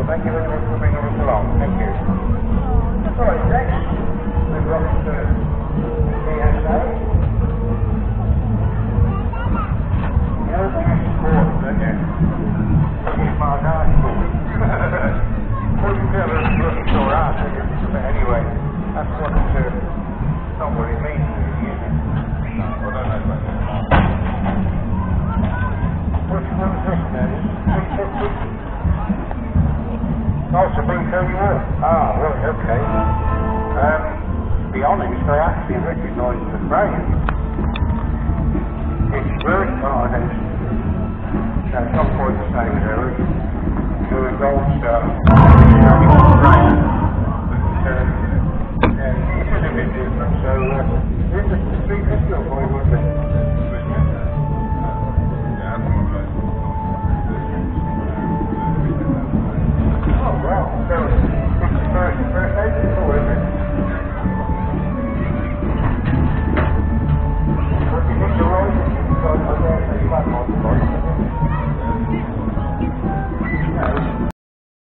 Thank you very much for bringing us along. Thank you. Sorry, next we've got PSA. You don't use sport, don't you? It's my article. Well, you never look at your art, do you? But anyway, that's what not what it means, really, is it? No, I don't know about that. Which one's this then? 350? Oh, it's a B31. Ah, right, okay. To be honest, I actually recognise the frame. It's very hard. No, it's not quite the same, really. You're a gold star. Frame.